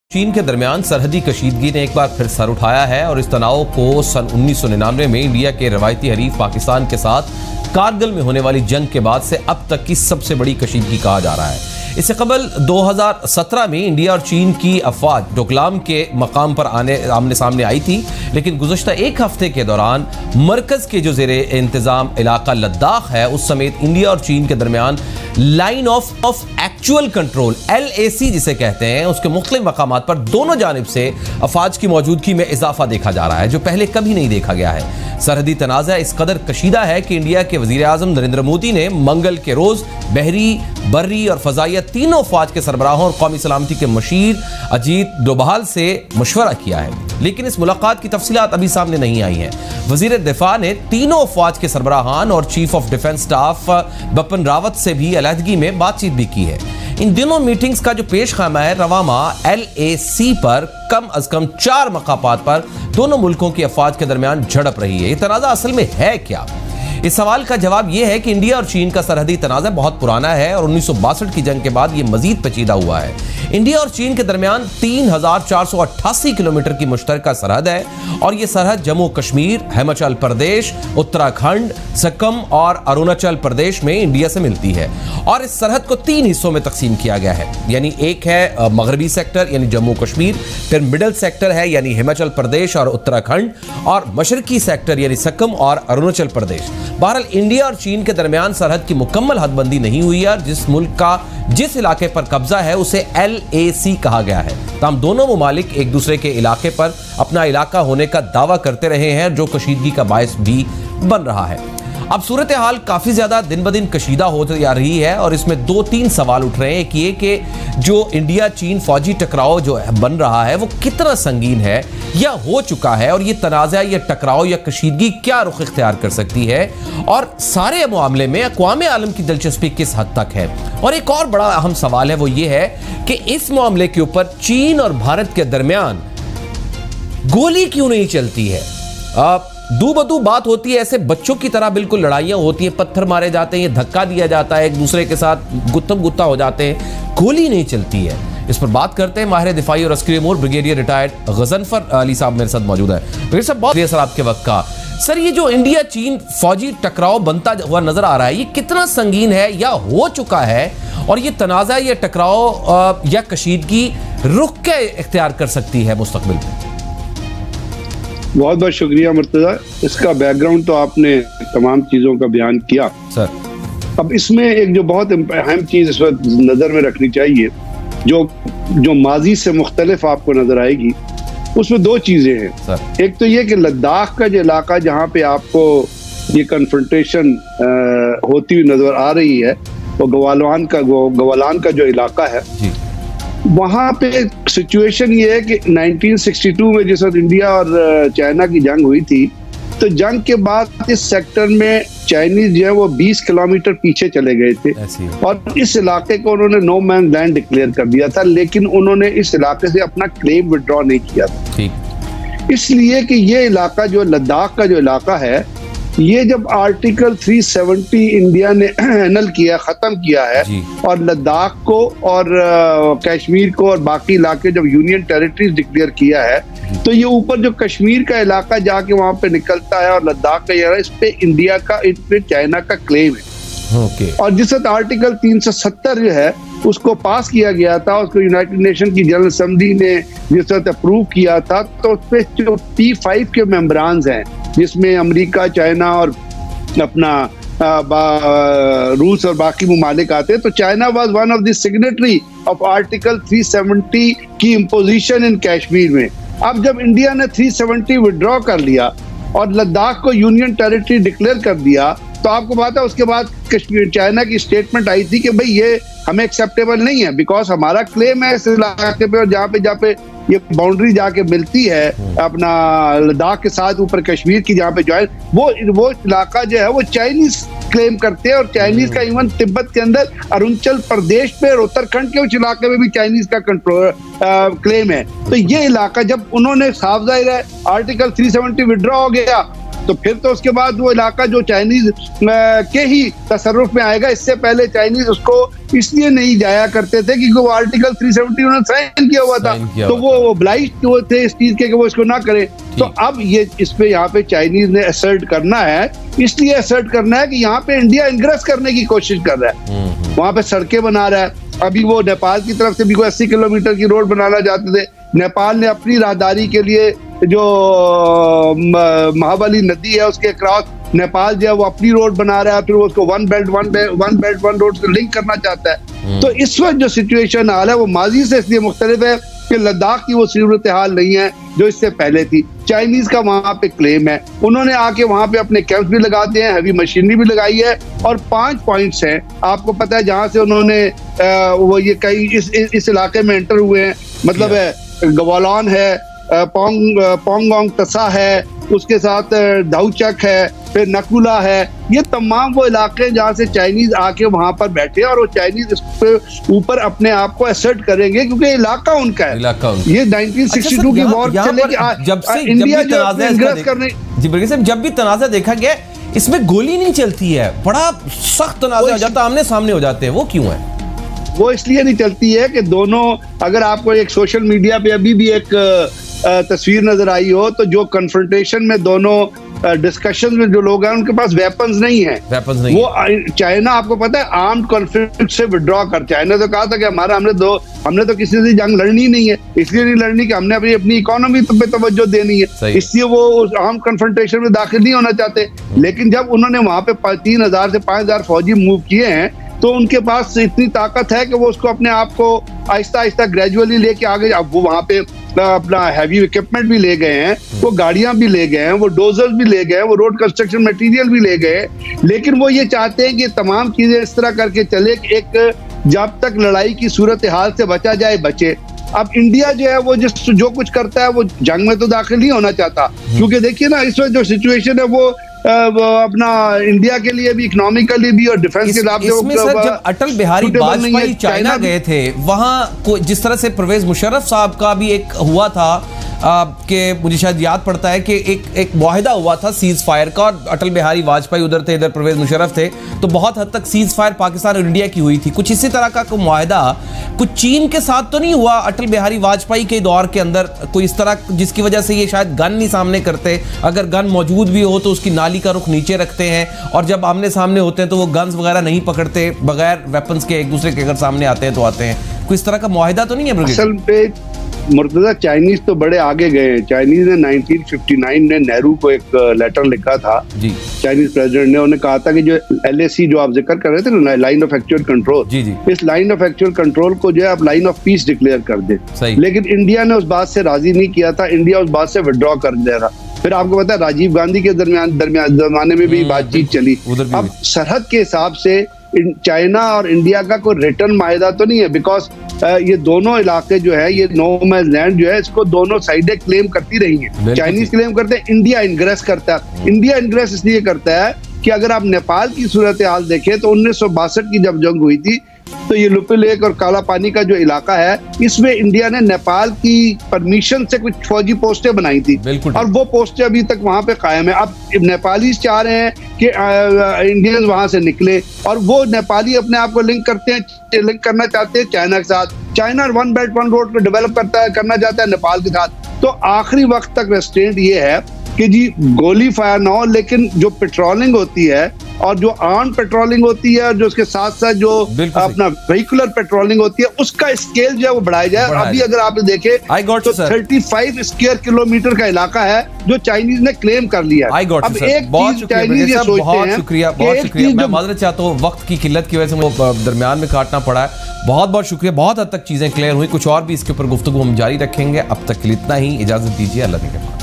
चीन के दरमियान सरहदी कशीदगी ने एक बार फिर सर उठाया है और इस तनाव को सन 1999 में इंडिया के रवायती हरीफ पाकिस्तान के साथ कारगिल में होने वाली जंग के बाद से अब तक की सबसे बड़ी कशीदगी कहा जा रहा है। इससे कबल 2017 में इंडिया और चीन की अफवाज डोकलाम के मकाम पर आमने सामने आई थी, लेकिन गुज़श्ता एक हफ्ते के दौरान मरकज के जो ज़ेरे इंतज़ाम इलाका लद्दाख है उस समेत इंडिया और चीन के दरमियान line of actual control LAC जिसे कहते हैं उसके मुख्तलिफ मकामात पर दोनों जानिब से अफवाज की मौजूदगी में इजाफा देखा जा रहा है जो पहले कभी नहीं देखा गया है। सरहदी तनाज़ा इस कदर कशीदा है कि इंडिया के वज़ीर आज़म नरेंद्र मोदी ने मंगल के रोज बहरी, बर्री और फजाइया तीनों अफवाज के सरबराहों और कौमी सलामती के मशीर अजीत डोभाल से मशवरा किया है, लेकिन इस मुलाकात की तफसीलात अभी सामने नहीं आई हैं। वज़ीर दिफा ने तीनों अफवाज के सरबराहान और chief of defence staff Bipin Rawat से भी अलहदगी में बातचीत भी की है। इन दिनों मीटिंग्स का जो पेश खामा है रवामा LAC पर कम अज कम 4 मकापात पर दोनों मुल्कों की अफवाज के दरमियान झड़प रही है। ये तनाज़ा असल में है क्या? इस सवाल का जवाब यह है कि इंडिया और चीन का सरहदी तनाज़ा बहुत पुराना है और 1962 की जंग के बाद यह मजीद पेचीदा हुआ है। इंडिया और चीन के दरमियान 3488 किलोमीटर की मुश्तरका सरहद है और यह सरहद जम्मू कश्मीर, हिमाचल प्रदेश, उत्तराखंड, सिक्किम और अरुणाचल प्रदेश में इंडिया से मिलती है और इस सरहद को 3 हिस्सों में तकसीम किया गया है। यानी एक है मगरबी सेक्टर यानी जम्मू कश्मीर, फिर मिडल सेक्टर है यानी हिमाचल प्रदेश और उत्तराखंड, और मशरकी सेक्टर यानी सिक्किम और अरुणाचल प्रदेश। बहरहाल इंडिया और चीन के दरमियान सरहद की मुकम्मल हदबंदी नहीं हुई है। जिस मुल्क का जिस इलाके पर कब्जा है उसे LAC कहा गया है। तमाम दोनों मुमालिक एक दूसरे के इलाके पर अपना इलाका होने का दावा करते रहे हैं जो कशीदगी का बायस भी बन रहा है। अब सूरत हाल काफ़ी ज़्यादा दिन ब दिन कशीदा होती जा रही है और इसमें 2-3 सवाल उठ रहे हैं। एक ये कि जो इंडिया चीन फौजी टकराव जो बन रहा है वो कितना संगीन है या हो चुका है और ये तनाज़ा या टकराव या कशीदगी क्या रुख इख्तियार कर सकती है और सारे मामले में अक़वाम आलम की दिलचस्पी किस हद तक है। और एक और बड़ा अहम सवाल है वो ये है कि इस मामले के ऊपर चीन और भारत के दरमियान गोली क्यों नहीं चलती है। दू बदू बात होती है, ऐसे बच्चों की तरह बिल्कुल लड़ाइयाँ होती हैं, पत्थर मारे जाते हैं, धक्का दिया जाता है, एक दूसरे के साथ गुत्थम गुत्ता हो जाते हैं, गोली नहीं चलती है। इस पर बात करते हैं माहिर दिफाई और अस्करी अमूर ब्रिगेडियर रिटायर्ड गजनफर अली साहब मेरे साथ मौजूद है। ब्रिगेडियर साहब बहुत सर आपके वक्त का सर, ये जो इंडिया चीन फौजी टकराव बनता हुआ नजर आ रहा है ये कितना संगीन है या हो चुका है और ये तनाज़ा या टकराव या कशीदगी रुख क्या इख्तियार कर सकती है मुस्तकबिल में? बहुत बहुत शुक्रिया मुर्तज़ा। इसका बैकग्राउंड तो आपने तमाम चीज़ों का बयान किया सर। अब इसमें एक जो बहुत अहम चीज़ इस वक्त नज़र में रखनी चाहिए जो माजी से मुख्तलिफ आपको नज़र आएगी, उसमें 2 चीज़ें हैं सर। एक तो ये कि लद्दाख का जो इलाका जहाँ पे आपको ये कन्फ्रंटेशन होती हुई नज़र आ रही है वो गवालान का जो इलाका है जी। वहाँ पे सिचुएशन ये है कि 1962 में जिस वक्त इंडिया और चाइना की जंग हुई थी तो जंग के बाद इस सेक्टर में चाइनीज जो है वो 20 किलोमीटर पीछे चले गए थे और इस इलाके को उन्होंने नो मैन लैंड डिक्लेयर कर दिया था, लेकिन उन्होंने इस इलाके से अपना क्लेम विड्रॉ नहीं किया था। इसलिए कि ये इलाका जो लद्दाख का जो इलाका है ये जब आर्टिकल 370 इंडिया ने एनल किया, खत्म किया है और लद्दाख को और कश्मीर को और बाकी इलाके जब यूनियन टेरिटरीज डिक्लेयर किया है तो ये ऊपर जो कश्मीर का इलाका जाके वहां पे निकलता है और लद्दाख का ये इस पे इंडिया का, इस पे चाइना का क्लेम है। और जिस वक्त आर्टिकल 370 जो है उसको पास किया गया था, उसको यूनाइटेड नेशन की जनरल असेंबली ने जिस वक्त अप्रूव किया था तो उस पे जो P5 के मेंबरान्स हैं जिसमें अमेरिका, चाइना और अपना रूस और बाकी मुमालिक आते हैं, तो China was one of the signatory of article 370 की इम्पोजिशन इन कश्मीर में। अब जब इंडिया ने 370 विड्रॉ कर लिया और लद्दाख को यूनियन टेरिटरी डिक्लेयर कर दिया तो आपको बात है उसके बाद कश्मीर चाइना की स्टेटमेंट आई थी कि भाई ये हमें एक्सेप्टेबल नहीं है बिकॉज हमारा क्लेम है इस इलाके पे और जहाँ पे ये बाउंड्री जाके मिलती है अपना लद्दाख के साथ ऊपर कश्मीर की जहाँ पे जो है वो इलाका जो है वो चाइनीज क्लेम करते हैं और चाइनीज का इवन तिब्बत के अंदर अरुणाचल प्रदेश पे और उत्तराखंड के उस इलाके में भी चाइनीज का कंट्रोल क्लेम है। तो ये इलाका जब उन्होंने साफ जाहिर है आर्टिकल 370 विड्रॉ हो गया तो फिर तो उसके बाद वो इलाका जो चाइनीज के ही तसर्रुफ में आएगा। इससे पहले चाइनीज उसको इसलिए नहीं जाया करते थे क्योंकि वो आर्टिकल 370 उन्होंने साइन किया हुआ था, तो वो ओब्लाइज्ड थे इस चीज के कि वो इसको ना करे। तो अब ये इस पे यहाँ पे चाइनीज ने असर्ट करना है, इसलिए असर्ट करना है कि यहाँ पे इंडिया इंग्रेस करने की कोशिश कर रहा है, वहां पे सड़कें बना रहा है। अभी वो नेपाल की तरफ से भी कोई 80 किलोमीटर की रोड बनाना चाहते थे। नेपाल ने अपनी राहदारी के लिए जो महाबली नदी है उसके क्रॉस नेपाल जो है वो अपनी रोड बना रहा है, फिर वो उसको वन बेल्ट वन रोड से लिंक करना चाहता है। तो इस वक्त जो सिचुएशन हाल है वो माजी से इसलिए मुख्तलिफ है कि लद्दाख की वो सूरत हाल नहीं है जो इससे पहले थी। चाइनीज का वहां पे क्लेम है, उन्होंने आके वहां पे अपने कैंप भी लगाते हैं, हैवी मशीनरी भी लगाई है, और 5 पॉइंट्स हैं आपको पता है जहां से उन्होंने वो ये कई इस इलाके में एंटर हुए हैं। मतलब गवालॉन है, पोंगोंग तसा है, उसके साथ दाउचक है, फिर नकुला है, ये तमाम वो इलाके जहाँ से चाइनीज आके वहां पर बैठे और वो चाइनीज इसके ऊपर अपने आप को असर्ट करेंगे क्योंकि इलाका उनका है। ये 1962 की वॉर चले जब से इंडिया करने जब भी तनाज़ा देखा गया इसमें गोली नहीं चलती है, बड़ा सख्त तनाज़ा हो जाता है, आमने सामने हो जाते हैं, वो क्यों है? वो इसलिए नहीं चलती है कि दोनों, अगर आपको एक सोशल मीडिया पे अभी भी एक तस्वीर नजर आई हो तो जो कन्फ्रंटेशन में दोनों डिस्कशन में जो लोग हैं उनके पास वेपन्स नहीं है। वो चाइना आपको पता है आर्म्ड कॉन्फ्लिक्ट से विड्रॉ कर, चाइना तो कहा था कि हमने तो किसी से जंग लड़नी नहीं है, इसलिए नहीं लड़नी कि हमने अपनी इकोनॉमी पे तवज्जो देनी है, इसलिए वो उस आर्म्ड कन्फ्रंटेशन में दाखिल नहीं होना चाहते। लेकिन जब उन्होंने वहां पे 3000 से 5000 फौजी मूव किए हैं तो उनके पास इतनी ताकत है कि वो उसको अपने आप को आहिस्ता आहिस्ता ग्रेजुअली लेके आगे, अब वो वहां पे अपना हैवी इक्विपमेंट भी ले गए हैं, वो गाड़ियां भी ले गए हैं, वो डोजर्स भी ले गए, वो रोड कंस्ट्रक्शन मटेरियल भी ले गए, लेकिन वो ये चाहते हैं कि तमाम चीजें इस तरह करके चले कि एक जब तक लड़ाई की सूरत हाल से बचा जाए बचे। अब इंडिया जो है वो जो कुछ करता है वो जंग में तो दाखिल नहीं होना चाहता, क्योंकि देखिए ना इस वक्त जो सिचुएशन है वो अपना इंडिया के लिए भी, इकोनॉमिकली भी और डिफेंस के लाभ जब अटल बिहारी वाजपेयी चाइना गए थे वहां जिस तरह से परवेज मुशर्रफ साहब का भी एक हुआ था कि मुझे शायद याद पड़ता है कि एक मुआहिदा हुआ था सीज फायर का, और अटल बिहारी वाजपेयी उधर थे, इधर परवेज मुशर्रफ थे, तो बहुत हद तक सीज फायर पाकिस्तान और इंडिया की हुई थी। कुछ इसी तरह का कोई मुआहिदा कुछ चीन के साथ तो नहीं हुआ अटल बिहारी वाजपेयी के दौर के अंदर, कोई इस तरह जिसकी वजह से ये शायद गन नहीं सामने करते, अगर गन मौजूद भी हो तो उसकी नाली का रुख नीचे रखते हैं, और जब आमने सामने होते हैं तो वो गन्स वगैरह नहीं पकड़ते, बगैर वेपन्स के एक दूसरे के अगर सामने आते हैं तो आते हैं। कोई इस तरह का मुआहिदा तो नहीं है ब्रिगेड? असल पे मुर्तजा चाइनीज तो बड़े आगे गए हैं। चाइनीज ने 1959 में नेहरू को एक लेटर लिखा था जी, चाइनीज प्रेसिडेंट ने, उन्होंने कहा था कि जो LAC जो आप जिक्र कर रहे थे ना, लाइन ऑफ एक्चुअल कंट्रोल, इस लाइन ऑफ एक्चुअल कंट्रोल को जो है आप लाइन ऑफ पीस डिक्लेयर कर दे। लेकिन इंडिया ने उस बात से राजी नहीं किया था, इंडिया उस बात से विड्रॉ कर दिया था। फिर आपको पता है राजीव गांधी के दरमियान जमाने में भी बातचीत चली। अब सरहद के हिसाब से चाइना और इंडिया का कोई रिटर्न माहिदा तो नहीं है, बिकॉज ये दोनों इलाके जो है, ये नो मैंस लैंड जो है, इसको दोनों साइडें क्लेम करती रही हैं। चाइनीज क्लेम करते हैं, इंडिया इंग्रेस करता है। इंडिया इंग्रेस इसलिए करता है कि अगर आप नेपाल की सूरत हाल देखें तो 1962 की जब जंग हुई थी तो ये लुपी लेक और काला पानी का जो इलाका है, इसमें इंडिया ने नेपाल की परमिशन से कुछ फौजी पोस्टें बनाई थी, और वो पोस्टें अभी तक वहां पे कायम है। अब नेपाली चाह रहे हैं कि इंडियंस वहां से निकले, और वो नेपाली अपने आप को लिंक करना चाहते हैं चाइना के साथ। China one belt one road को डेवलप करना चाहता है नेपाल के साथ। तो आखिरी वक्त तक रेस्ट्रेंट ये है कि जी गोली फायर ना हो, लेकिन जो पेट्रोलिंग होती है और जो आर्म पेट्रोलिंग होती है और जो उसके साथ साथ जो अपना व्हीकुलर पेट्रोलिंग होती है उसका स्केल जो है वो बढ़ाया जाए। अभी अगर आप देखें तो 35 स्क्वायर किलोमीटर का इलाका है जो चाइनीज ने क्लेम कर लिया है। अब एक चीज चाइनीज ये सोचते हैं, बहुत शुक्रिया। मैं माजरत चाहता हूँ, वक्त की किल्लत की वजह से वो दरमियान में काटना पड़ा है। बहुत बहुत शुक्रिया, बहुत हद तक चीजें क्लियर हुई, कुछ और भी इसके ऊपर गुफ्तगू हम जारी रखेंगे। अब तक के लिए इतना ही, इजाजत दीजिए, अल्लाह के